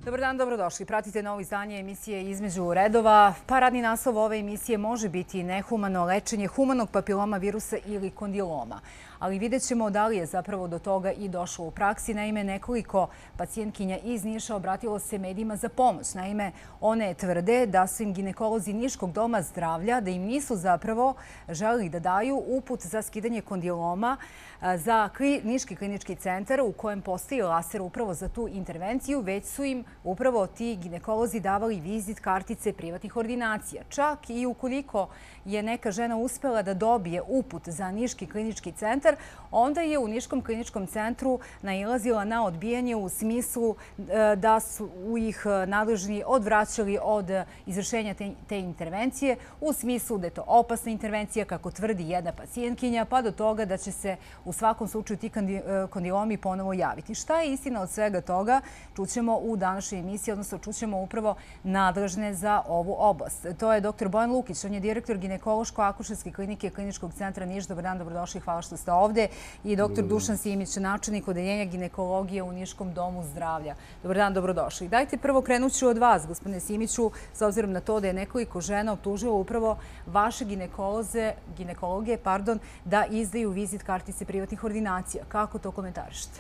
Dobar dan, dobrodošli. Pratite novo izdanje emisije Između redova. Radni naslov ove emisije može biti nehumano lečenje humanog papiloma virusa ili kondiloma. Ali vidjet ćemo da li je zapravo do toga i došlo u praksi. Naime, nekoliko pacijentkinja iz Niša obratilo se medijima za pomoć. Naime, one tvrde da su im ginekolozi Niškog doma zdravlja, da im nisu zapravo želeli da daju uput za skidanje kondiloma za Niški klinički centar u kojem postoji laser upravo za tu intervenciju, već su im upravo ti ginekolozi davali vizit kartice privatnih ordinacija. Čak i ukoliko je neka žena uspela da dobije uput za Niški klinički centar, onda je u Niškom kliničkom centru nailazila na odbijanje u smislu da su ih nadležni odvraćali od izvršenja te intervencije, u smislu da je to opasna intervencija, kako tvrdi jedna pacijentkinja, pa do toga da će se u svakom slučaju ti kondilomi ponovo javiti. Šta je istina od svega toga? Čućemo u današnjoj emisiji, odnosno čućemo upravo nadležne za ovu oblast. To je dr. Bojan Lukić, on je direktor ginekološko-akušerske klinike Kliničkog centra Niš. Dobar dan, dobrodošli, hvala što ste ovde. I dr. Dušan Simić, načelnik odeljenja ginekologije u Niškom domu zdravlja. Dobar dan, dobrodošli. Dajte prvo krenuću od vas, gospodine Simiću, s obzirom na to da je nekoliko žena optužilo upravo vaše ginekologije, da izdaju vizit kartice privatnih ordinacija. Kako to komentarišete?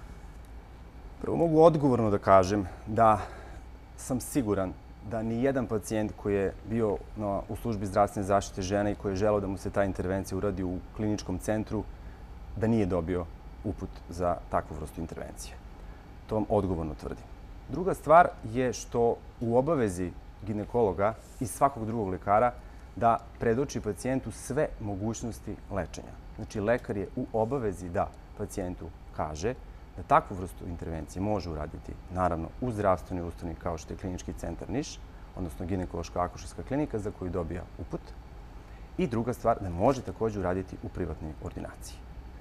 Prvo mogu odgovorno da kažem da sam siguran da ni jedan pacijent koji je bio u službi zdravstvene zaštite žena i koji je želeo da mu se ta intervencija uradi u kliničkom centru, da nije dobio uput za takvu vrstu intervencije. To vam odgovorno tvrdim. Druga stvar je što u obavezi ginekologa i svakog drugog lekara da predoči pacijentu sve mogućnosti lečenja. Znači, lekar je u obavezi da pacijentu kaže da takvu vrstu intervencije može uraditi, naravno, u zdravstvenoj ustanovi kao što je Klinički centar Niš, odnosno ginekološko-akušerska klinika za koju dobija uput. I druga stvar, da može također uraditi u privatnoj ordinaciji.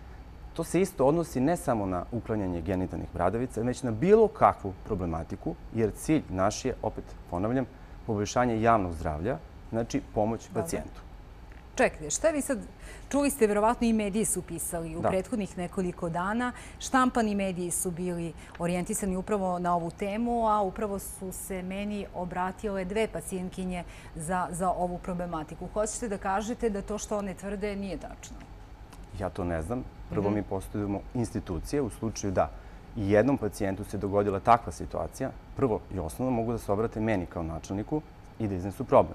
To se isto odnosi ne samo na uklanjanje genitalnih bradavica, već na bilo kakvu problematiku, jer cilj naš je, opet ponavljam, poboljšanje javnog zdravlja, znači pomoć pacijentu. Čekajte, šta vi sad, čuli ste, verovatno i mediji su pisali u prethodnih nekoliko dana, štampani mediji su bili orijentisani upravo na ovu temu, a upravo su se meni obratile dve pacijentkinje za ovu problematiku. Hoćete da kažete da to što one tvrde nije tačno? Ja to ne znam. Prvo mi postavimo institucije u slučaju da i jednom pacijentu se dogodila takva situacija. Prvo i osnovno mogu da se obrate meni kao načelniku i da iznesu problem.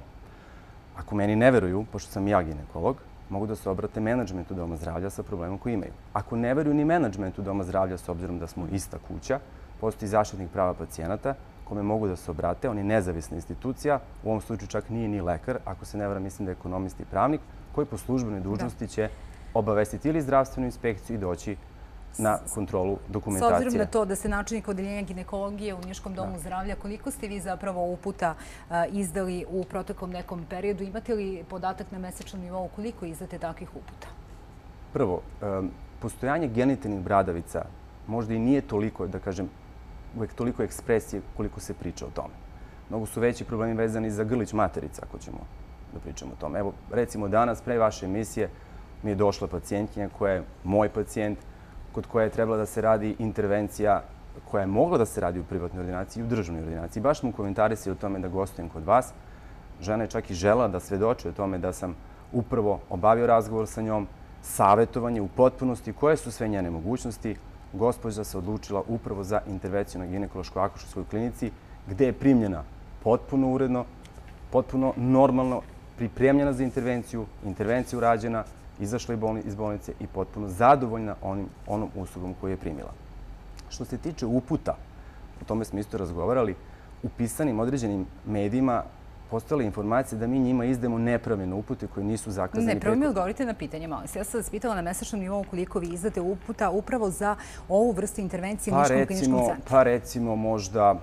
Ako meni ne veruju, pošto sam ja ginekolog, mogu da se obrate menadžmentu doma zdravlja sa problemom koji imaju. Ako ne veruju ni menadžmentu doma zdravlja, s obzirom da smo ista kuća, postoji zaštitnik prava pacijenata kome mogu da se obrate. On je nezavisna institucija, u ovom slučaju čak nije ni lekar, ako se ne varam, mislim da je ekonomist i pravnik, koji po službenoj dužnosti će obavestiti ili zdravstvenu inspekciju i doći na kontrolu dokumentacije. S obzirom na to da ste načelnik odeljenja ginekologije u Niškom domu zdravlja, koliko ste vi zapravo uputa izdali u proteklom nekom periodu? Imate li podatak na mesečnom nivou koliko izdate takvih uputa? Prvo, postojanje genitalnih bradavica možda i nije toliko, da kažem, uvek toliko ekspresije koliko se priča o tome. Mnogo su veći problemi vezani za grlić materica, ako ćemo da pričamo o tome. Evo, recimo danas, pre vaše emisije, mi je došla pacijentkinja koja je moj pacijent, kod koje je trebala da se radi intervencija koja je mogla da se radi u privatnoj ordinaciji i u državnoj ordinaciji. Baš smo komentarisali o tome da gostujem kod vas. Žena je čak i želela da svedoči o tome da sam upravo obavio razgovor sa njom, savjetovanje u potpunosti, koje su sve njene mogućnosti. Gospođa se odlučila upravo za intervenciju na ginekološko-akušerskoj klinici, gde je primljena potpuno uredno, potpuno normalno, pripremljena za intervenciju, intervencija urađena, izašla iz bolnice i potpuno zadovoljna onom uslugom koju je primila. Što se tiče uputa, o tome smo isto razgovarali, u pisanim određenim medijima postojala informacija da mi njima izdajemo nepravilne upute koji nisu zakazani. Ne, prvo mi odgovorite na pitanje, malo se. Ja sam vas pitala na mesečnom nivou koliko vi izdate uputa upravo za ovu vrstu intervencije u Niškom kliničkom centru. Pa recimo možda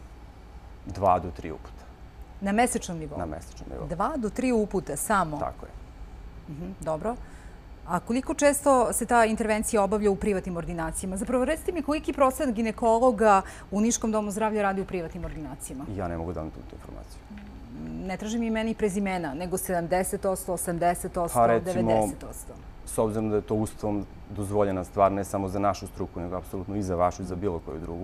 2 do 3 uputa. Na mesečnom nivou? Na mesečnom nivou. 2 do 3 uputa samo? Tako je. Dobro. A koliko često se ta intervencija obavlja u privatnim ordinacijama? Zapravo, recite mi koliki procenat ginekologa u Niškom domu zdravlja radi u privatnim ordinacijama? Ja ne mogu da vam tu informaciju. Ne tražim imena i prezimena, nego 70%, 80%, pa recimo, 90%. S obzirom da je to Ustavom dozvoljena stvar, ne samo za našu struku, nego apsolutno i za vašu i za bilo koju drugu,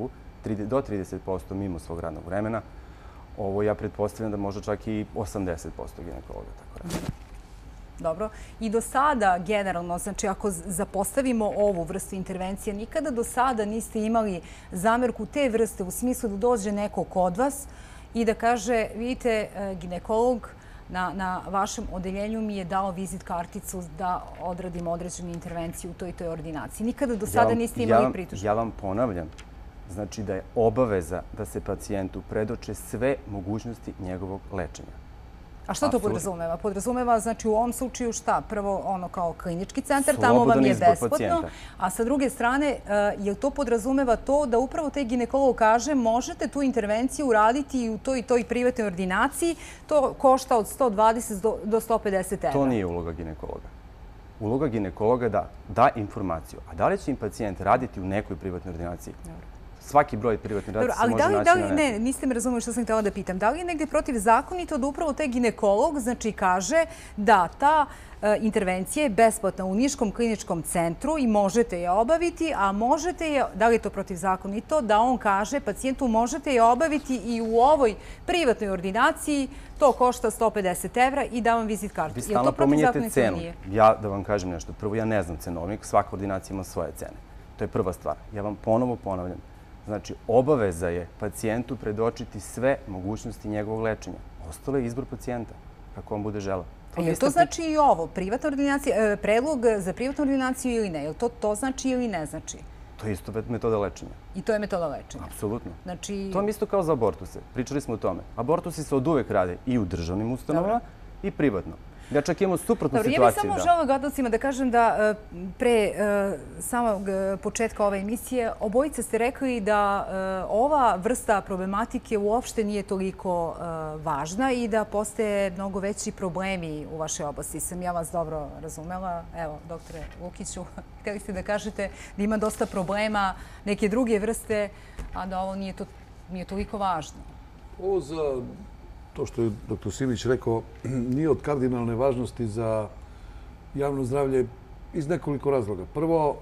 do 30% mimo svog radnog vremena. Ovo ja pretpostavljam da možda čak i 80% ginekologa tako radi. Dobro. I do sada, generalno, znači ako zapostavimo ovu vrstu intervencije, nikada do sada niste imali zamerku te vrste u smislu da dođe neko kod vas i da kaže, vidite, ginekolog na vašem odeljenju mi je dao vizit karticu da odradim određenu intervenciju u toj i toj ordinaciji. Nikada do sada niste imali pritužbe. Ja vam ponavljam, znači da je obaveza da se pacijentu predoče sve mogućnosti njegovog lečenja. A što to podrazumeva? Podrazumeva, znači, u ovom slučaju šta? Prvo, ono kao klinički centar, tamo vam je besplatno. A sa druge strane, je li to podrazumeva to da upravo taj ginekolog kaže možete tu intervenciju uraditi i u toj i toj privatnoj ordinaciji, to košta od 120 do 150 evra? To nije uloga ginekologa. Uloga ginekologa je da da informaciju. A da li će im pacijent raditi u nekoj privatnoj ordinaciji? Svaki broj privatne ordinacije se može naći na netu. Ne, niste me razumeli što sam htjela da pitam. Da li je negdje protivzakonito da upravo taj ginekolog znači kaže da ta intervencija je besplatna u Niškom kliničkom centru i možete je obaviti, a možete je, da li je to protivzakonito, da on kaže pacijentu možete je obaviti i u ovoj privatnoj ordinaciji, to košta 150 evra i da vam vizit kartu. Vi stalno pominjete cenu. Ja da vam kažem nešto. Prvo, ja ne znam cenovnik, svaka ordinacija ima svoje cene. To je prva stvar. Ja vam ponovo ponavljam. Znači, obaveza je pacijentu predočiti sve mogućnosti njegovog lečenja. Ostalo je izbor pacijenta, kako on bude želeo. Je to znači i ovo, privatna ordinacija, predlog za privatnu ordinaciju ili ne? Je li to znači ili ne znači? To je isto metoda lečenja. I to je metoda lečenja? Apsolutno. To je isto kao za abortuse. Pričali smo o tome. Abortusi se od uvek rade i u državnim ustanovama i privatno. Ja čak imamo suprotnu situaciju. Ja bih samo želela gledalcima da kažem da pre samog početka ove emisije obojice ste rekli da ova vrsta problematike uopšte nije toliko važna i da postoje mnogo veći problemi u vašoj oblasti. Sam ja vas dobro razumela. Evo, doktore Lukiću, htjeli ste da kažete da ima dosta problema neke druge vrste, a da ovo nije toliko važno. Ovo za to što je dr. Silić rekao, nije od kardinalne važnosti za javno zdravlje iz nekoliko razloga. Prvo,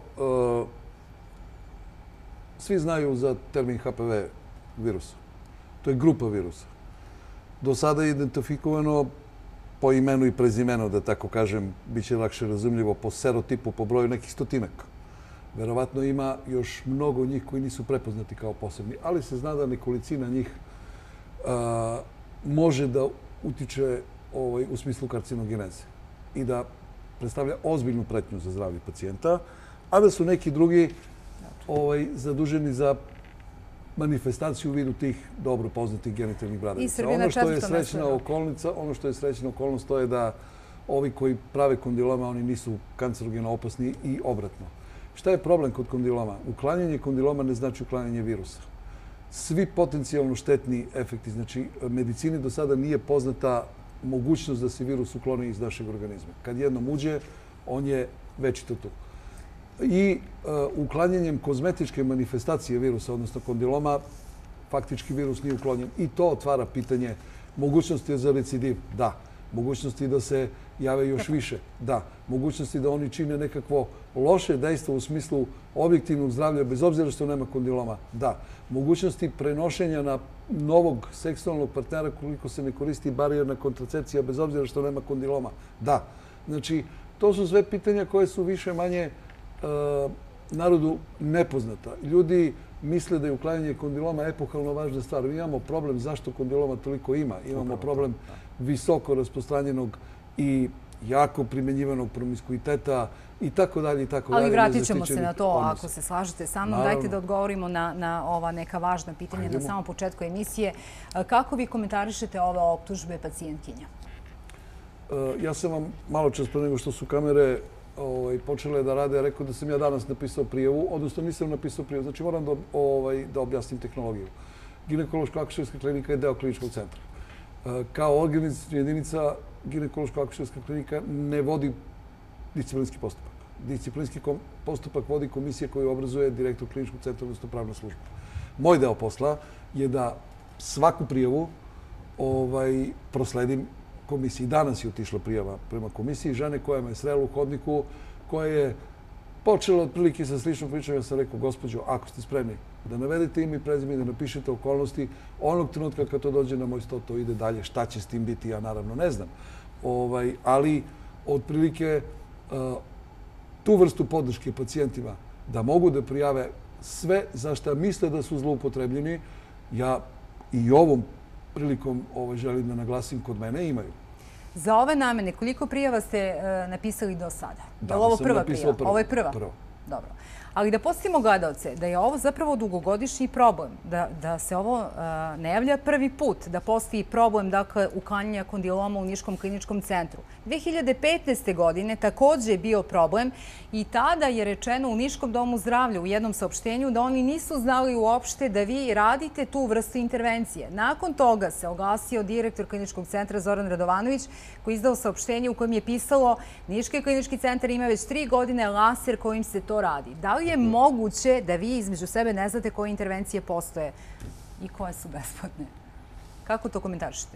svi znaju za termin HPV virusa. To je grupa virusa. Do sada je identifikovano po imenu i prezimenu, da tako kažem, bit će lakše razumljivo, po serotipu, po broju nekih stotinaka. Verovatno ima još mnogo njih koji nisu prepoznati kao posebni, ali se zna da nekolicina njih može da utiče u smislu karcinogeneze i da predstavlja ozbiljnu pretnju za zdravlje pacijenta, a da su neki drugi zaduženi za manifestaciju u vidu tih dobro poznatih genitalnih bradavica. Ono što je srećna okolnost to je da ovi koji prave kondiloma, oni nisu kancerogeno opasni i obratno. Šta je problem kod kondiloma? Uklanjanje kondiloma ne znači uklanjanje virusa. Svi potencijalno štetni efekti, znači medicini do sada nije poznata mogućnost da se virus ukloni iz našeg organizma. Kad jednom uđe, on je večito tu. I uklanjanjem kozmetičke manifestacije virusa, odnosno kondiloma, faktički virus nije uklonjen. I to otvara pitanje mogućnosti za recidiv. Da. Mogućnosti da se jave još više. Da. Mogućnosti da oni čine nekakvo loše dejstvo u smislu objektivnog zdravlja, bez obzira što nema kondiloma. Da. Mogućnosti prenošenja na novog seksualnog partnera koliko se ne koristi barijerna kontracepcija, bez obzira što nema kondiloma. Da. Znači, to su sve pitanja koje su više manje narodu nepoznata. Ljudi misle da je uklanjanje kondiloma epohalno važna stvar. Mi imamo problem zašto kondiloma toliko ima. Imamo problem visoko rasprostranjenog i jako primjenjivanog promiskuiteta i tako dalje i tako dalje. Ali vratit ćemo se na to ako se slažete sa mnom. Dajte da odgovorimo na ova neka važna pitanja na samom početku emisije. Kako vi komentarišete ove optužbe pacijentkinja? Ja sam vam malo čas pre nego što su kamere počele da rade, rekao da sam ja danas napisao prijavu, odnosno nisam napisao prijavu. Znači moram da objasnim tehnologiju. Ginekološko-akušerska klinika je deo kliničkog centra. Kao organizacijna jedinica, ginekološko-akušerska klinika ne vodi disciplinski postupak. Disciplinski postupak vodi komisija koju obrazuje direktor kliničkog centra, odnosno pravna služba. Moj deo posla je da svaku prijavu prosledim komisiji. Danas je otišla prijava prema komisiji žene koja me srela u hodniku, koja je počela otprilike sa sličnom pričom. Ja sam rekao, gospođo, ako ste spremni, Da navedete ime i prezime, da napišete okolnosti. Onog trenutka kad to dođe na moj sto, to ide dalje. Šta će s tim biti, ja naravno ne znam. Ali, otprilike, tu vrstu podrške pacijentima da mogu da prijave sve za šta misle da su zloupotrebljeni, ja i ovom prilikom želim da naglasim, kod mene imaju. Za ove namene, koliko prijava ste napisali do sada? Da, je li ovo sam prva napisao prijava? Ovo je prva? Prvo. Dobro. Ali da podsjetimo gledalce da je ovo zapravo dugogodišnji problem, da se ovo ne javlja prvi put, da postoji problem uklanjanja kondiloma u Niškom kliničkom centru. 2015. godine također je bio problem i tada je rečeno u Niškom domu zdravlja u jednom saopštenju da oni nisu znali uopšte da vi radite tu vrstu intervencije. Nakon toga se oglasio direktor kliničkog centra Zoran Radovanović koji je izdao saopštenje u kojem je pisalo Niški klinički centar ima već 3 godine laser kojim se to radi. Da li je moguće da vi između sebe ne znate koje intervencije postoje i koje su besplatne? Kako to komentarišete?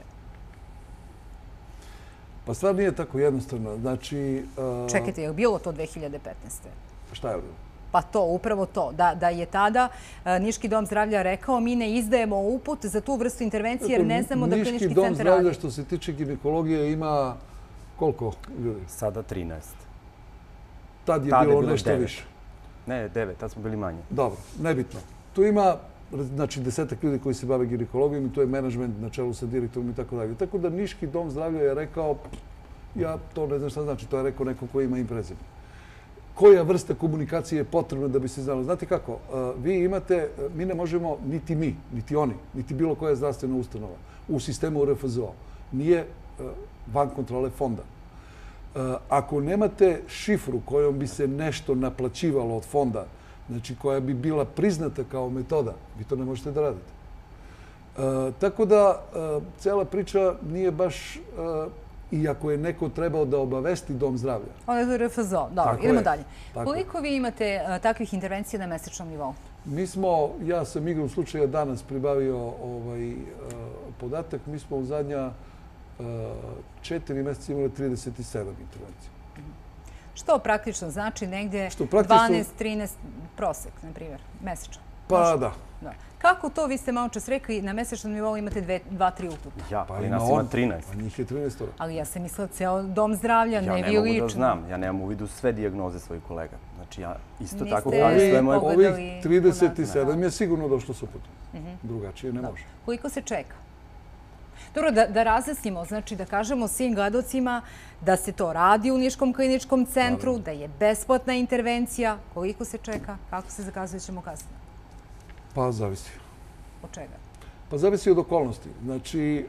Pa stvar nije tako jednostavno. Znači... Čekajte, je li bilo to 2015. Šta je bilo? Pa to, upravo to. Da je tada Niški dom zdravlja rekao mi ne izdajemo uput za tu vrstu intervencije jer ne znamo da klinički centar radi. Niški dom zdravlja što se tiče ginekologije ima koliko ljudi? Sada 13. Tad je bilo nešto više. Ne, 9, tad smo bili manje. Dobro, nebitno. Tu ima, znači, 10 ljudi koji se bave ginekologijom i to je menadžment na čelu sa direktorom i tako dalje. Tako da Niški dom zdravlja je rekao, ja to ne znam šta znači, to je rekao neko ko ima ime i prezime. Koja vrsta komunikacije je potrebna da bi se znalo? Znate kako, vi imate, mi ne možemo, niti mi, niti oni, niti bilo koja zdravstvena ustanova u sistemu RFZO nije van kontrole fonda. Ako nemate šifru kojom bi se nešto naplaćivalo od fonda, znači koja bi bila priznata kao metoda, vi to ne možete da radite. Tako da, cela priča nije baš, iako je neko trebao da obavesti dom zdravlja. Ono je RFZO. Dobro, idemo dalje. Koliko vi imate takvih intervencija na mesečnom nivou? Mi smo, ja sam igrom slučaja danas pribavio podatak, mi smo u zadnja 4 mjeseca imali 37 intervencija. Što praktično znači negdje 12-13 prosek, na primjer, mesečno? Pa da. Kako to, vi ste malo čas rekli, na mesečnom nivou imate 2-3 uputa? Ja, ali nas ima 13. A njih je 13. Ali ja sam mislila ceo dom zdravlja, ne vi lično. Ja ne mogu da znam, ja nemam u vidu sve dijagnoze svojih kolega. Znači ja isto tako pravim sve moje... Ovih 37 je sigurno došlo s uputom. Drugačije ne može. Koliko se čeka? Dobro, da razjasnimo, znači da kažemo svim gledocima da se to radi u Niškom kliničkom centru, da je besplatna intervencija. Koliko se čeka? Kako se zakazuje, ćemo kasnije? Pa zavisi. Od čega? Pa zavisi od okolnosti. Znači,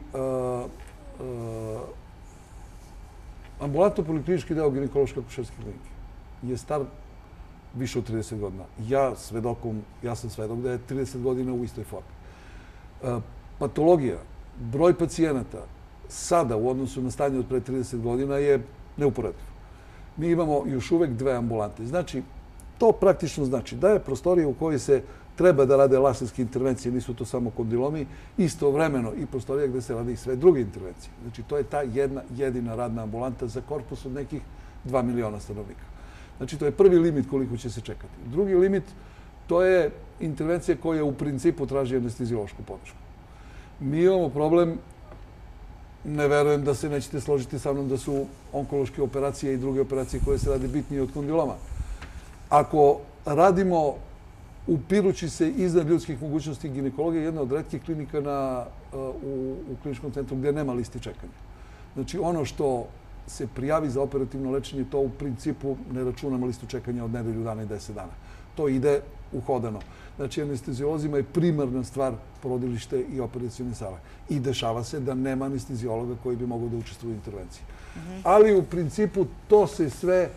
ambulantno-poliklinički deo ginekološke akušerske klinike je star više od 30 godina. Ja sam svedok da je 30 godina u istoj formi. Patologija, broj pacijenata sada u odnosu na stanje od pre 30 godina je neuporediv. Mi imamo još uvek 2 ambulante. Znači, to praktično znači da je prostorija u kojoj se treba da rade laserske intervencije, nisu to samo kondilomi, istovremeno i prostorija gde se rade i sve druge intervencije. Znači, to je ta jedna jedina radna ambulanta za korpus od nekih 2 miliona stanovnika. Znači, to je prvi limit koliko će se čekati. Drugi limit, to je intervencija koja u principu traži anesteziološku podršku. Mi imamo problem, ne verujem da se nećete složiti sa mnom da su onkološke operacije i druge operacije koje se rade bitnije od kondiloma. Ako radimo upirući se iznad ljudskih mogućnosti, ginekologija je jedna od retkih klinika u kliničkom centru gdje nema listi čekanja. Znači ono što se prijavi za operativno lečenje, to u principu ne računamo listu čekanja od nedelju dana i 10 dana. To ide uhodano. Znači, anesteziolozima je primarna stvar porodilište i operacione sale. I dešava se da nema anesteziologa koji bi mogao da učestvuje u intervenciji. Ali u principu to se sve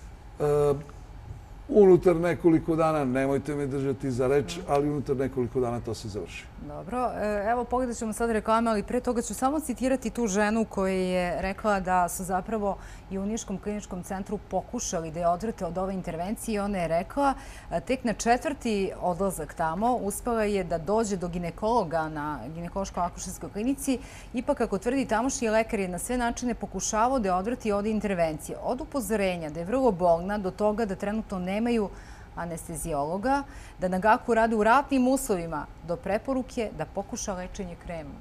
unutar nekoliko dana, nemojte me držati za reč, ali unutar nekoliko dana to se završi. Dobro, evo pogledat ćemo sad reklame, ali pre toga ću samo citirati tu ženu koja je rekla da su zapravo i u Niškom kliničkom centru pokušali da je odvrate od ove intervencije. Ona je rekla, tek na 4. odlazak tamo uspela je da dođe do ginekologa na ginekološko-akušerskoj klinici. Ipak, kako tvrdi tamošnji lekar, je na sve načine pokušavao da je odvrati od intervencije. Od upozorenja da je vrlo bolna do toga da trenutno nemaju anestezijologa da na GAK-u rade u ratnim uslovima do preporuke da pokuša lečenje kremom?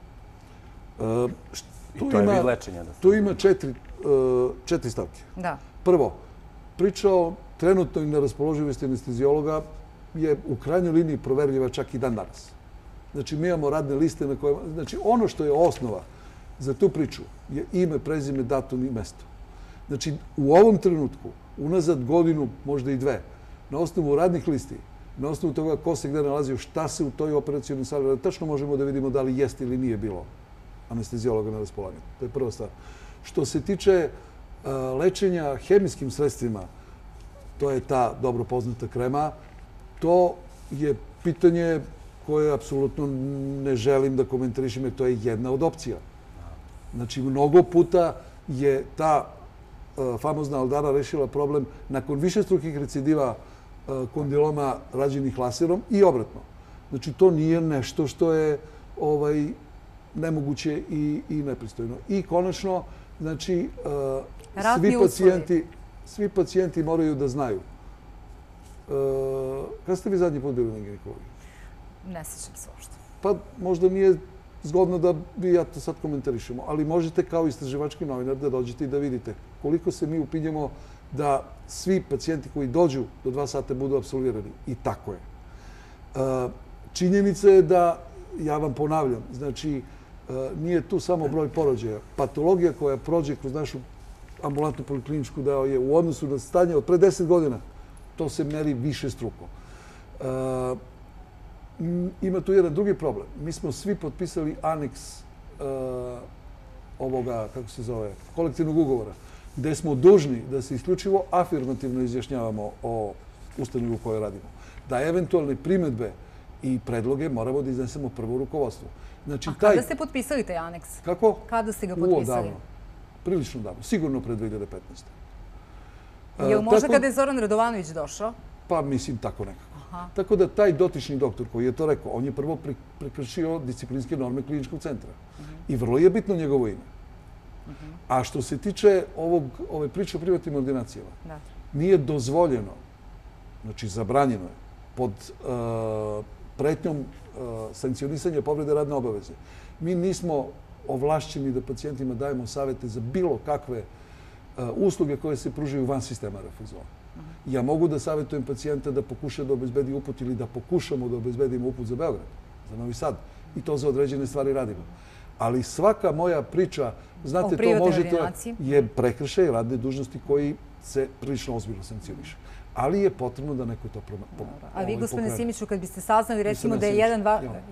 I to je vid lečenja. Tu ima četiri stavke. Da. Prvo, priča o trenutnoj neraspoloživosti anestezijologa je u krajnjoj liniji proverljiva čak i dan danas. Znači, mi imamo radne liste na kojima... Znači, ono što je osnova za tu priču je ime, prezime, datum i mesto. Znači, u ovom trenutku, unazad godinu, možda i dve, na osnovu radnih listi, na osnovu toga ko se gde nalazio, šta se u toj operacionoj sali, tačno možemo da vidimo da li jeste ili nije bilo anestezijologa na raspolaganju. To je prva stvar. Što se tiče lečenja hemijskim sredstvima, to je ta dobro poznata krema, to je pitanje koje apsolutno ne želim da komentarišem, jer to je jedna od opcija. Znači, mnogo puta je ta famozna Aldara rešila problem nakon višestrukih recidiva kondiloma rađenih laserom i obratno. Znači, to nije nešto što je nemoguće i nepristojno. I konačno, znači, svi pacijenti moraju da znaju. Kada ste vi zadnji put bili na ginekologiji? Ne sjećam se uopšte. Pa možda nije zgodno da vi ja to sad komentarišemo, ali možete kao istraživački novinar da dođete i da vidite koliko se mi upinjemo da svi pacijenti koji dođu do 2 sata budu apsolvirani. I tako je. Činjenica je da, ja vam ponavljam, znači, nije tu samo broj porođaja. Patologija koja prođe kroz našu ambulantnu polikliničku da je u odnosu na stanje od pre 10 godina, to se meri više struko. Ima tu jedan drugi problem. Mi smo svi potpisali aneks ovoga, kako se zove, kolektivnog ugovora, gde smo dužni da se isključivo afirmativno izjašnjavamo o ustanovi u kojoj radimo. Da eventualne primedbe i predloge moramo da iznesemo prvo u rukovodstvu. Znači, a kada ste potpisali taj aneks? Kako? Kada ste ga potpisali? Davno. Prilično davno. Sigurno pred 2015. Je li možda kada je Zoran Radovanović došao? Pa mislim tako nekako. Tako da taj dotični doktor koji je to rekao, on je prvo prekršio disciplinske norme kliničkog centra. I vrlo je bitno njegovo ime. A što se tiče ove priče o privatnim ordinacijama, nije dozvoljeno, znači zabranjeno je, pod pretnjom sankcionisanja povrede radne obaveze. Mi nismo ovlašćeni da pacijentima dajemo savete za bilo kakve usluge koje se pružaju van sistema RFZO. Ja mogu da savjetujem pacijenta da pokuša da obezbedi uput ili da pokušamo da obezbedimo uput za Beograd, za Novi Sad. I to za određene stvari radimo. Ali svaka moja priča, znate, to možete, je prekršaj radne dužnosti koji se prilično ozbiljno sankcioniše. Ali je potrebno da neko to pokrene. A vi, gospodine Simiću, kad biste saznali, recimo da je jedan...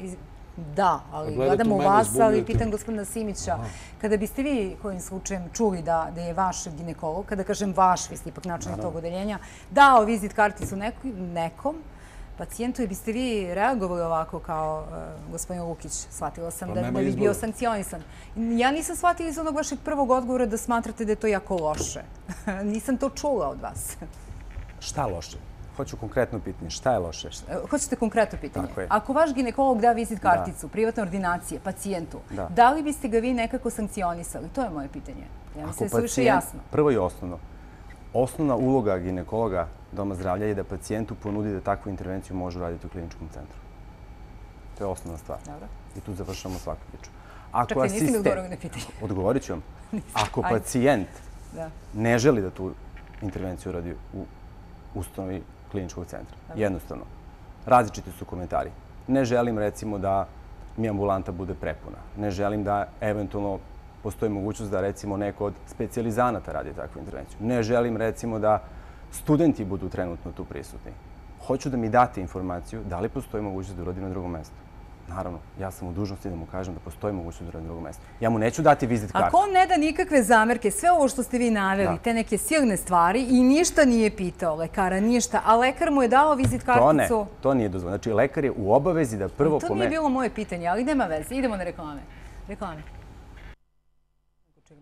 Da, ali gledamo vas, ali pitam gospodina Simića, kada biste vi kojim slučajem čuli da je vaš ginekolog, kada kažem vaš, vi ste ipak načelnik tog odeljenja, dao vizit karticu nekom pacijentu, biste vi reagovali ovako kao gospodin Lukić? Shvatila sam da bi bio sankcionisan. Ja nisam shvatila iz onog vašeg prvog odgovora da smatrate da je to jako loše. Nisam to čula od vas. Šta loše? Hoću konkretno pitanje. Šta je loše? Hoćete konkretno pitanje? Ako vaš ginekolog da vizit karticu, privatne ordinacije, pacijentu, da li biste ga vi nekako sankcionisali? To je moje pitanje. Ja mislim da je više jasno. Prvo i osnovno. Osnovna uloga ginekologa Doma zdravlja je da pacijentu ponudi da takvu intervenciju može raditi u kliničkom centru. To je osnovna stvar. I tu završamo svaku priču. Čekaj, nisi mi odgovorili na pitanje. Odgovorit ću vam. Ako pacijent ne želi da tu intervenciju radi u ustanovi kliničkog centra. Jednostavno. Različiti su komentari. Ne želim, recimo, da mi ambulanta bude prepuna. Ne želim da eventualno postoji mogućnost da, recimo, neko od specijalizanata radi takvu intervenciju. Ne želim, recimo, da studenti budu trenutno tu prisutni. Hoću da mi date informaciju da li postoji mogućnost da uradim na drugom mestu. Naravno, ja sam u dužnosti da mu kažem da postoji mogućnost da uradim na drugom mestu. Ja mu neću dati vizit kartu. Ako on ne da nikakve zamerke, sve ovo što ste vi naveli, te neke silne stvari i ništa nije pitao lekara, ništa, a lekar mu je dao vizit karticu... To nije dozvoljeno. Znači, lekar je u obavezi da prvo... To nije bilo moje pitanje, ali nema veze. Idemo na reklame.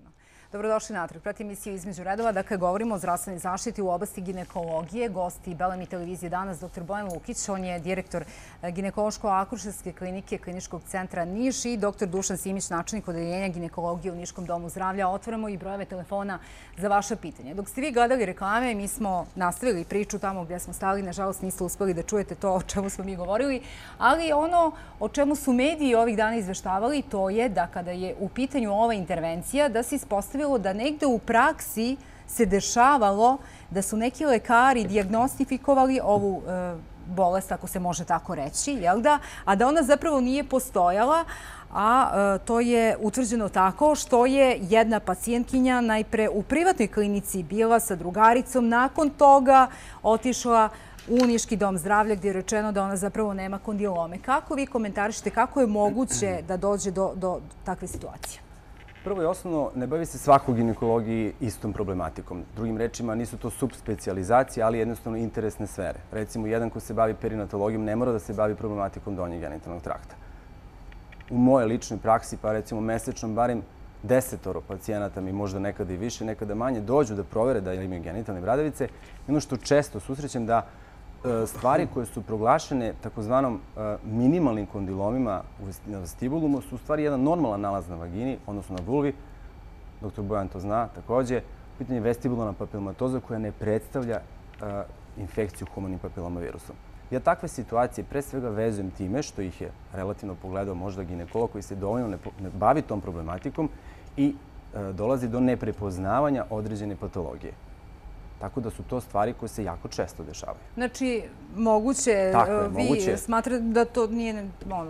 Dobrodošli natrag. Prati emisiju Između redova. Dakle, govorimo o zdravstvenoj zaštiti u oblasti ginekologije. Gosti Belemi televizije danas dr. Bojan Lukić. On je direktor ginekološko-akušerske klinike Kliničkog centra Niš i dr. Dušan Simić, načelnik odeljenja ginekologije u Niškom domu zdravlja. Otvaramo i brojeve telefona za vaše pitanje. Dok ste vi gledali reklame, mi smo nastavili priču tamo gdje smo stali. Nažalost, niste uspeli da čujete to o čemu smo mi govorili. Ali ono o čemu su mediji ovih dana izveštavali, to je da kada je u pitanju ova intervencija, da se ispostavilo da negde u praksi se dešavalo da su neki lekari dijagnostifikovali ovu bolest, ako se može tako reći, a da ona zapravo nije postojala, a to je utvrđeno tako što je jedna pacijentkinja najpre u privatnoj klinici bila sa drugaricom, nakon toga otišla u Niški dom zdravlja gdje je rečeno da ona zapravo nema kondilome. Kako vi komentarišete, kako je moguće da dođe do takve situacije? Prvo i osnovno, ne bavi se svako u ginekologiji istom problematikom. Drugim rečima, nisu to subspecializacije, ali jednostavno interesne sfere. Recimo, jedan ko se bavi perinatologijom ne mora da se bavi problematikom donjeg genitalnog trakta. U moje ličnoj praksi, pa recimo mesečno, barem 10 pacijenata mi možda nekada i više, nekada manje, dođu da provere da imaju genitalne bradavice. Ono što često susrećem da stvari koje su proglašene takozvanom minimalnim kondilomima na vestibulumu su u stvari jedan normalan nalaz na vagini, odnosno na vulvi. Dr. Bojan to zna također. Pitanje vestibularna papilomatoza koja ne predstavlja infekciju humanim papiloma virusom. Ja takve situacije pre svega vezujem time što ih je relativno pogledao možda ginekolog koji se dovoljno ne bavi tom problematikom i dolazi do neprepoznavanja određene patologije. Tako da su to stvari koje se jako često dešavaju. Znači, moguće, vi smatrate da to nije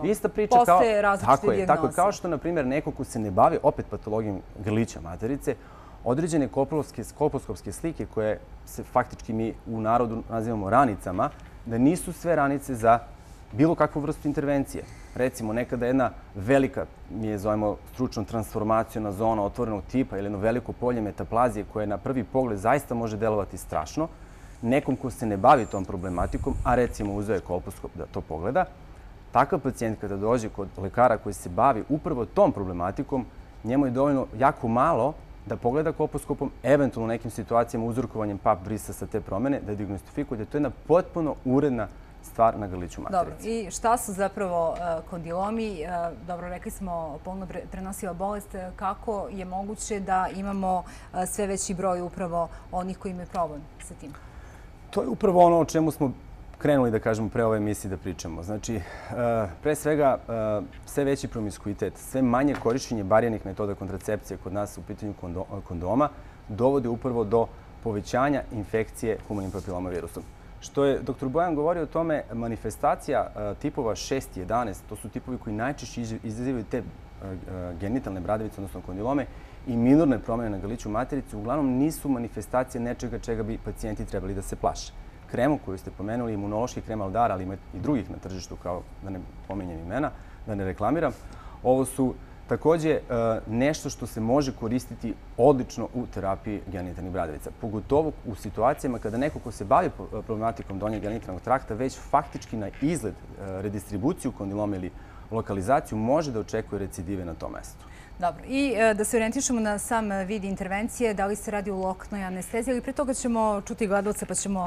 postoje različite dijagnoze. Tako je, kao što, na primjer, neko ko se ne bavi opet patologijom grlića materice, određene kolposkopske slike koje se faktički mi u narodu nazivamo ranicama, da nisu sve ranice za bilo kakvu vrstu intervencije. Recimo, nekada jedna velika, mi je zovemo stručnom transformacijona zona otvorenog tipa ili jedno veliko polje metaplazije koje na prvi pogled zaista može delovati strašno, nekom ko se ne bavi tom problematikom, a recimo uzeo je kolposkop da to pogleda, takav pacijent kada dođe kod lekara koji se bavi upravo tom problematikom, njemu je dovoljno jako malo da pogleda kolposkopom, eventualno u nekim situacijama uzorkovanjem pap brisa sa te promene, da diagnostifikuje da to je jedna potpuno uredna stvar na grliću materice. Dobro, i šta su zapravo kondilomi? Dobro, rekli smo polno prenosiva bolest. Kako je moguće da imamo sve veći broj upravo onih koji imaju problem sa tim? To je upravo ono o čemu smo krenuli da kažemo pre ove emisije da pričamo. Znači, pre svega, sve veći promiskuitet, sve manje korišćenje barijernih metoda kontracepcije kod nas u pitanju kondoma dovodi upravo do povećanja infekcije humanim papiloma virusom. Što je dr. Bojan govorio o tome, manifestacija tipova 6 i 11, to su tipovi koji najčešće izazivaju te genitalne bradavice, odnosno kondilome, i minorne promjene na grliću materice, uglavnom nisu manifestacije nečega čega bi pacijenti trebali da se plaše. Kremu koju ste pomenuli, imunološki krem Aldara, ali ima i drugih na tržištu, kao da ne pominjem imena, da ne reklamiram, ovo su također nešto što se može koristiti odlično u terapiji genitalnih bradavica. Pogotovo u situacijama kada neko ko se bavi problematikom donjeg genitalnog trakta već faktički na izgled redistribuciju kondiloma ili lokalizaciju može da očekuje recidive na tom mestu. Dobro. I da se orijentišemo na sam vid intervencije, da li se radi o loknoj anesteziji, ali pre toga ćemo čuti gledalce pa ćete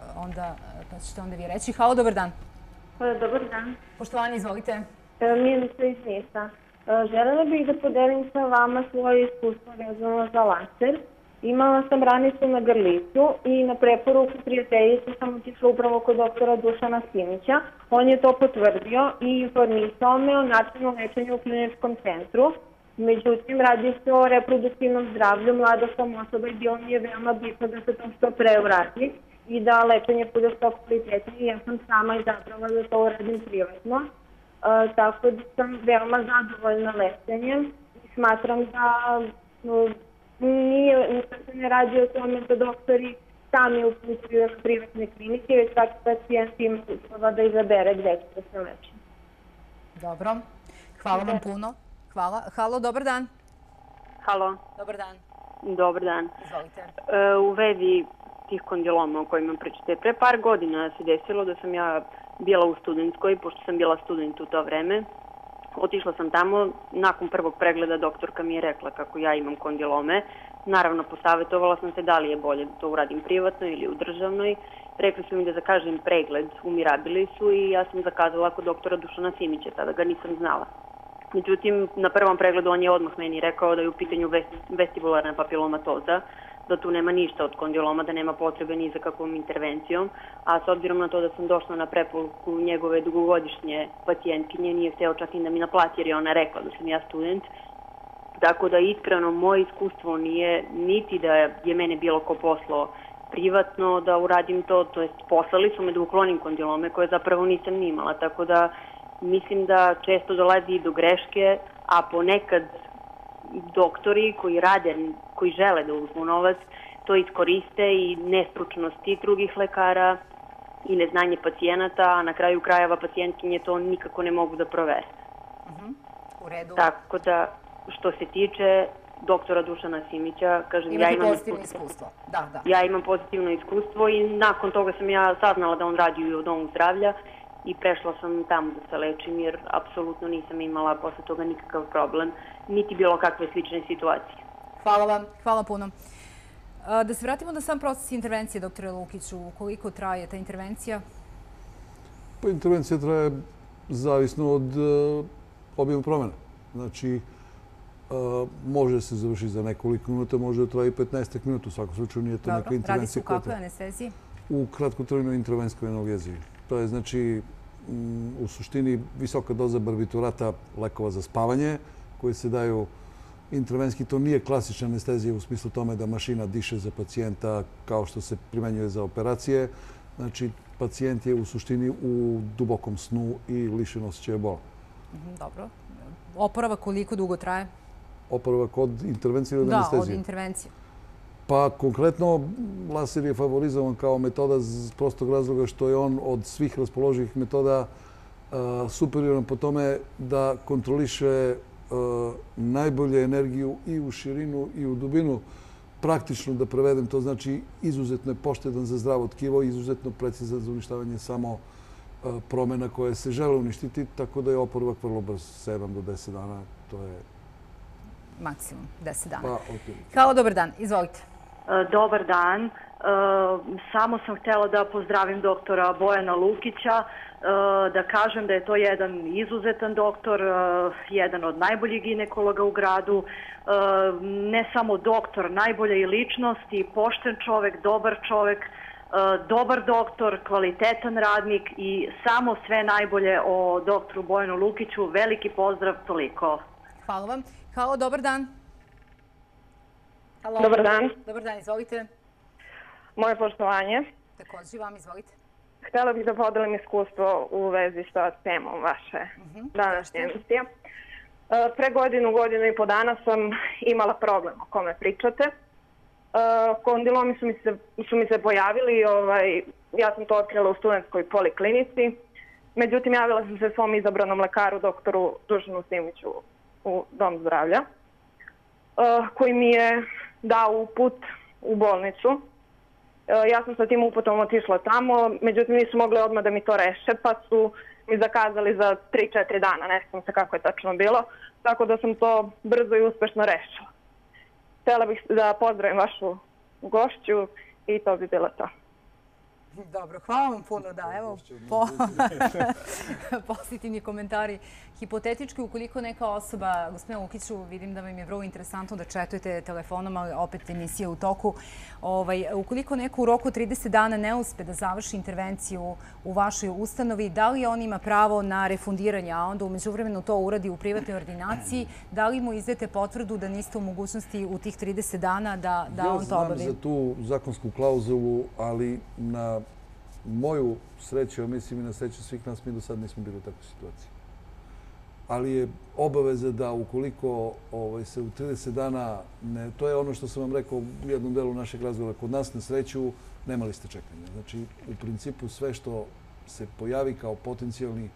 onda vi reći. Halo, dobar dan. Dobar dan. Poštovani, izvolite. Milica iz Nisa. Želela bih da podelim sa vama svoje iskustvo vezano za laser. Imala sam ranicu na grliću i na preporuku prijateljice sam otišla upravo kod doktora Dušana Simića. On je to potvrdio i informisao me o načinu lečenja u kliničkom centru. Međutim, radi se o reproduktivnom zdravlju, mlada sam osoba i bilo mi je veoma bitno da se to što pre uradi i da lečenje bude što kvalitetnije. Ja sam sama izabrala da to uradim privatno. Tako da sam veoma zadovoljna lečenjem i smatram da se ne radi o tome da doktori sami upućuju na privatne klinike, već svaki pacijent ima uslova da izabere gde će da se leči. Dobro. Hvala vam puno. Hvala. Halo, dobar dan. Halo. Dobar dan. Dobar dan. Izvolite. U vezi tih kondiloma o kojima pričate, pre par godina se desilo da sam ja bila u studentskoj, pošto sam bila student u to vreme. Otišla sam tamo, nakon prvog pregleda doktorka mi je rekla kako ja imam kondilome. Naravno, posavjetovala sam se da li je bolje da to uradim privatno ili u državnoj. Rekli su mi da zakažem pregled u Mirabilisu i ja sam zakazala kod doktora Dušana Simića, tada ga nisam znala. Međutim, na prvom pregledu on je odmah meni rekao da je u pitanju vestibularna papilomatoza, da tu nema ništa od kondiloma, da nema potrebe ni za kakvom intervencijom, a s obzirom na to da sam došla na preporuku njegove dugogodišnje pacijentkinje, nije hteo čak i da mi naplati jer je ona rekla da sam ja student. Tako da iskreno moje iskustvo nije niti da je mene bilo ko poslao privatno da uradim to, to jest poslali su me da uklonim kondilome koje zapravo nisam ni imala, tako da mislim da često dolazi i do greške, a ponekad doktori koji rade, koji žele da uzmu novac, to iskoriste i nestručnost tih drugih lekara i neznanje pacijenata, a na kraju krajeva pacijentkinje to nikako ne mogu da provere. U redu. Tako da, što se tiče doktora Dušana Simića, kažem, Imate pozitivno iskustvo. Da. Ja imam pozitivno iskustvo i nakon toga sam ja saznala da on radi u domu zdravlja i prešla sam tamo da se lečim jer apsolutno nisam imala posle toga nikakav problem, niti bilo kakve slične situacije. Hvala vam, hvala puno. Da se vratimo na sam proces intervencije, doktore Lukiću. Koliko traje ta intervencija? Pa intervencija traje zavisno od obima promjena. Znači, može se završiti za nekoliko minuta, može da traje i 15 minuta. U svakom slučaju nije to neka intervencija. Radi se u kakvoj anesteziji? U kratkotrajnoj intravenskoj analgeziji. To je znači u suštini visoka doza barbiturata, lekova za spavanje, koji se daju intravenski. To nije klasična anestezija u smislu tome da mašina diše za pacijenta kao što se primenjuje za operacije. Znači, pacijent je u suštini u dubokom snu i lišen osjećaja bola. Dobro. Oporavak koliko dugo traje? Oporavak od intervencije ili od anestezije? Da, od intervencije. Pa konkretno laser je favorizovan kao metoda iz prostog razloga što je on od svih raspoloživih metoda superioran po tome da kontroliše najbolje energiju i u širinu i u dubinu. Praktično da prevedem, to znači izuzetno je poštedan za zdravo tkivo i izuzetno precizan za uništavanje samo promjena koje se žele uništiti, tako da je oporavak vrlo brz, 7 do 10 dana, to je maksimum 10 dana. Pa, Halo, dobar dan, izvolite. Dobar dan. Samo sam htjela da pozdravim doktora Bojana Lukića, da kažem da je to jedan izuzetan doktor, jedan od najboljih ginekologa u gradu, ne samo doktor, najbolja i ličnost i pošten čovjek, dobar čovjek, dobar doktor, kvalitetan radnik i samo sve najbolje o doktoru Bojanu Lukiću. Veliki pozdrav, toliko. Hvala vam. Halo, dobar dan. Halo. Dobar dan. Dobar dan, izvolite. Moje poštovanje. Također vam, izvolite. Htjela bih da podelim iskustvo u vezi sa temom vaše današnje emisije. Pre godinu i po dana sam imala problem o kome pričate. Kondilomi su mi se pojavili, ja sam to otkrila u studentskoj poliklinici. Međutim, javila sam se svom izabranom lekaru, doktoru Dušanu Simiću u dom zdravlja, koji mi je dao uput u bolnicu. Ja sam sa tim uputom otišla tamo, međutim nisu mogli odmah da mi to reše, pa su mi zakazali za 3-4 dana, ne znam se kako je tačno bilo, tako da sam to brzo i uspešno rešila. Htjela bih da pozdravim vašu gošću i to bi bilo to. Dobro, hvala vam puno. Da, evo, pozitivni komentari. Hipotetički, ukoliko neka osoba, gospodine Lukiću, vidim da vam je vrlo interesantno da četujete telefonom, ali opet emisija u toku, ukoliko neko u roku 30 dana ne uspe da završi intervenciju u vašoj ustanovi, da li on ima pravo na refundiranje, a onda umeđu vremenu to uradi u privatnoj ordinaciji, da li mu izdete potvrdu da niste u mogućnosti u tih 30 dana da on to obavi? Ja znam za tu zakonsku klauzulu, ali na moju sreću, a mislim i na sreću svih nas, mi do sad nismo bili u takvoj situaciji. Ali je obaveza da ukoliko se u 30 dana, to je ono što sam vam rekao u jednom delu našeg razgovora, kod nas na sreću nema liste čekanja. Znači, u principu sve što se pojavi kao potencijalni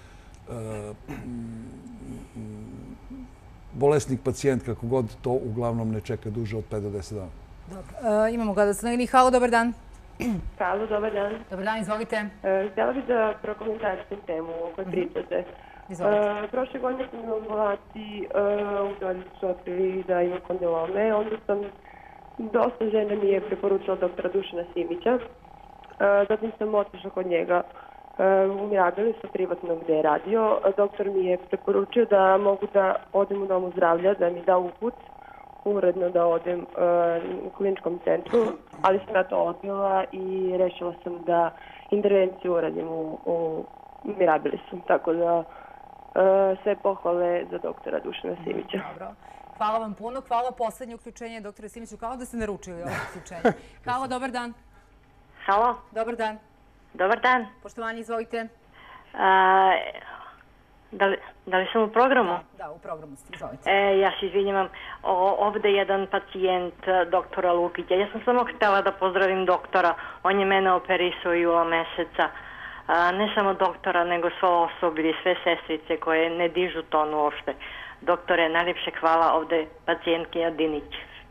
bolesnik, pacijent, kako god, to uglavnom ne čeka duže od 5 do 10 dana. Dobro, imamo gledac na liniji. Halo, dobar dan. Halo, dobar dan. Dobar dan, izvolite. Htjela bih da prokomentarišem temu o kojoj pričate. Izvolite. Prošle godine sam na ovulaciji u dolju su otkrili da ima kondilome. Onda sam dosta žena mi je preporučila doktora Dušana Simića. Zatim sam otišla kod njega u Mirabilisu, privatno gde je radio. Doktor mi je preporučio da mogu da odem u domu zdravlja, da mi da uput uredno da odem u kliničkom centru, ali sam ja to odbila i rešila sam da intervenciju uradim u Mirabilisu. Tako da sve pohvale za doktora Dušana Simića. Dobro. Hvala vam puno. Hvala. Poslednje uključenje doktore Simiću. Kao da ste naručili ovo uključenje. Halo, dobar dan. Halo, Dobar dan. dobar dan. Poštovanje, izvolite. Da li sam u programu? Da, u programu ste. Izvolite. Ja se izvinjavam. Ovde je jedan pacijent doktora Lukića. Ja sam samo htela da pozdravim doktora. On je mene operisao jula meseca. Ne samo doktora, nego svo osoblje, sve sestrice koje ne dižu ton uopšte. Doktore, najljepše hvala, ovde pacijentkinja Dinić.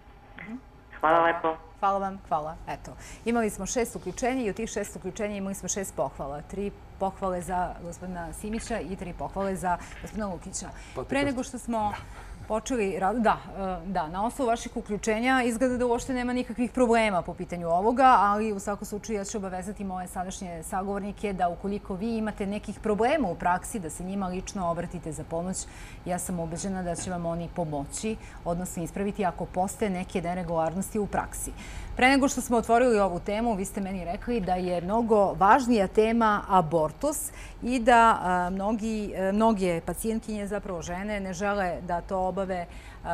Hvala lepo. Hvala vam, hvala. Eto, imali smo 6 uključenja i od tih 6 uključenja imali smo 6 pohvala. 3 pohvale za gospodina Simića i 3 pohvale za gospodina Lukića. Pre nego što smo počeli, da, na osnovu vaših uključenja izgleda da uopšte nema nikakvih problema po pitanju ovoga, ali u svakom slučaju ja ću obavezati moje sadašnje sagovornike da ukoliko vi imate nekih problema u praksi, da se njima lično obratite za pomoć. Ja sam ubeđena da će vam oni pomoći, odnosno ispraviti ako postoje neke neregularnosti u praksi. Pre nego što smo otvorili ovu temu, vi ste meni rekli da je mnogo važnija tema abortus i da mnoge pacijentkinje, zapravo žene, ne žele da to obave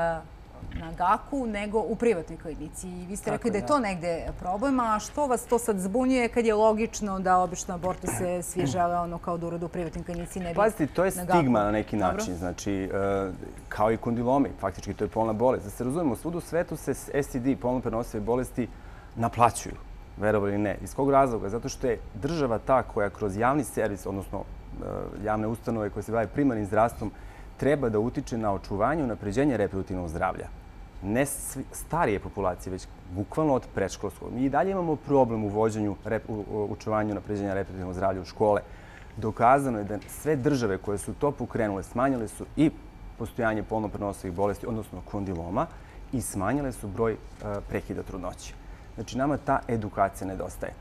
na GAK-u, nego u privatnoj klinici. I vi ste rekli da je to negde problem, a što vas to sad zbunjuje kad je logično da obično abortuse svi žele kao da urode u privatnoj klinici, ne bi na GAK-u? Pazite, to je stigma na neki način, znači, kao i kondilomi, faktički to je polna bolest. Da se razumemo, svud u svetu se STD, polno prenosive bolesti, naplaćuju, verovali ili ne. Iz kog razloga? Zato što je država ta koja kroz javni servis, odnosno javne ustanove koje se bave primarnim zdravstvom, treba da utiče na očuvanje i unapređenje reproduktivnog zdravlja. Ne starije populacije, već bukvalno od predškolskog. Mi i dalje imamo problem u vođenju, očuvanju i unapređenja reproduktivnog zdravlja u škole. Dokazano je da sve države koje su to pokrenule smanjile su i postojanje polno prenosivih bolesti, odnosno kondiloma, i smanjile su broj prekida trudnoće. Znači, nama ta edukacija nedostaje.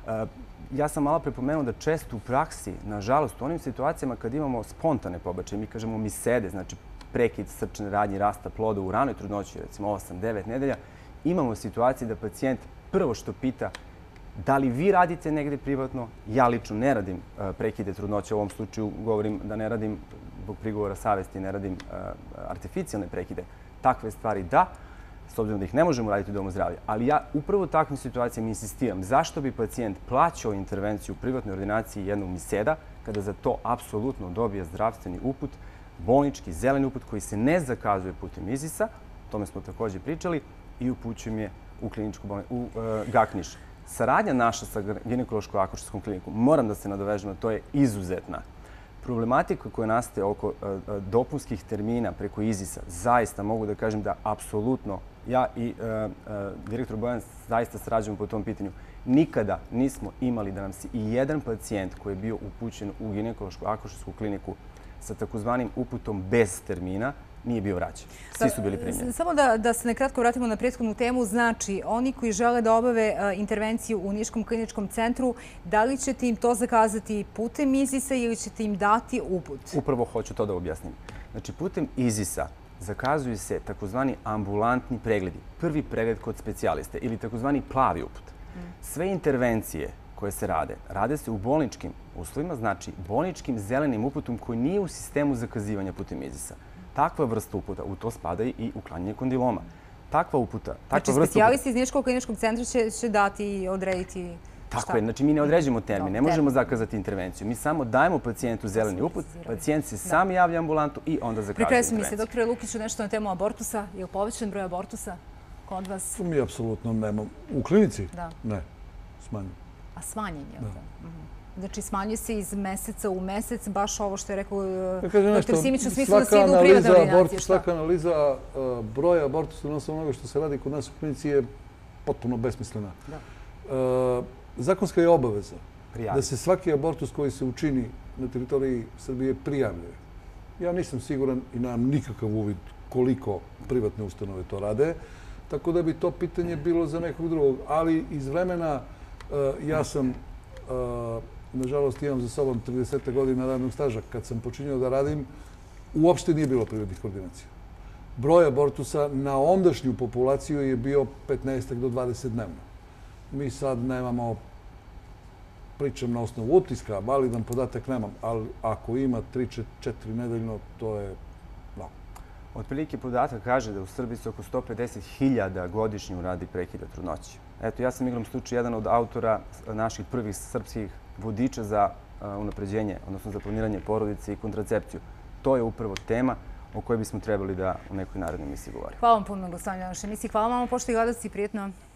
Ja sam malo prepomenuo da često u praksi, nažalost, u onim situacijama kad imamo spontane pobačaje, mi kažemo misede, znači prekid srčane radnje, rasta ploda u ranoj trudnoći, recimo 8-9 nedelja, imamo situacije da pacijent prvo što pita da li vi radite negde privatno, ja lično ne radim prekide trudnoće, u ovom slučaju govorim da ne radim zbog prigovora savesti, ne radim artificijalne prekide. Takve stvari da, s obzirom da ih ne možemo raditi u domu zdravlja. Ali ja upravo u takvim situacijama insistiram. Zašto bi pacijent plaćao intervenciju u privatnoj ordinaciji jednog miseda kada za to apsolutno dobije zdravstveni uput, bolnički, zeleni uput koji se ne zakazuje putem IZIS-a, o tome smo također pričali, i upućujem je u kliničku bolnicu, u GAK Niš. Saradnja naša sa ginekološko-akušerskom klinikom, moram da se nadovežem, to je izuzetna. Problematika koja nastaje oko dopunskih termina preko IZIS-a, zaista mogu da kažem da apsolutno ja i direktor Bojan zaista sarađujemo po tom pitanju. Nikada nismo imali da nam se i jedan pacijent koji je bio upućen u ginekološko-akušersku kliniku sa takozvanim uputom bez termina nije bio vraćen. Svi su bili primljeni. Samo da se nekratko vratimo na prethodnu temu, znači oni koji žele da obave intervenciju u Niškom kliničkom centru, da li ćete im to zakazati putem IZIS-a ili ćete im dati uput? Upravo hoću to da objasnim. Znači, putem IZIS-a zakazuju se takozvani ambulantni pregledi. Prvi pregled kod specijaliste ili takozvani plavi uput. Sve intervencije koje se rade se u bolničkim uslovima, znači bolničkim zelenim uputom koji nije u sistemu zakazivanja putem IZIS-a. Takva vrsta uputa, u to spada i uklanjanje kondiloma. Takva uputa, znači, specijalisti iz Niškog kliničkog centra će dati i odrediti šta? Tako je, znači mi ne određujemo termin, ne možemo zakazati intervenciju. Mi samo dajemo pacijentu zeleni uput, pacijent se sam javlja ambulantu i onda zakazuje intervenciju. Prikresi mi se, doktore Lukiću, nešto na temu abortusa. Je li povećan broj abortusa kod vas? Mi apsolutno nemamo. U klinici? Da. Ne, smanjeno. A smanjen je? Znači, smanjuje se iz meseca u mesec, baš ovo što je rekao dr. Simić u smislu da se ide u privatne ordinacije. Svaka analiza broja abortusa, odnosno onoga što se radi kod nas u klinici, je potpuno besmislena. Zakonska je obaveza da se svaki abortus koji se učini na teritoriji Srbije prijavljuje. Ja nisam siguran i nemam nikakav uvid koliko privatne ustanove to rade, tako da bi to pitanje bilo za nekog drugog. Ali iz vremena ja sam, nažalost, imam za sobom 30 godina radnog staža. Kad sam počinjao da radim, uopšte nije bilo privatnih ordinacija. Broj abortusa na ondašnju populaciju je bio 15 do 20 dnevno. Mi sad nemamo, pričam na osnovu utiska, validan podatak nemam, ali ako ima 3-4 nedeljno, to je mnogo. Otprilike podatak kaže da u Srbiji se oko 150.000 godišnje uradi prekida trudnoće. Eto, ja sam igrom slučaj jedan od autora naših prvih srpskih vodiča za unapređenje, odnosno za planiranje porodice i kontracepciju. To je upravo tema o kojoj bismo trebali da u nekoj narednoj emisiji govorimo. Hvala vam puno na gostovanju na našoj emisiji. Hvala vam, poštovani gledalci, prijetno.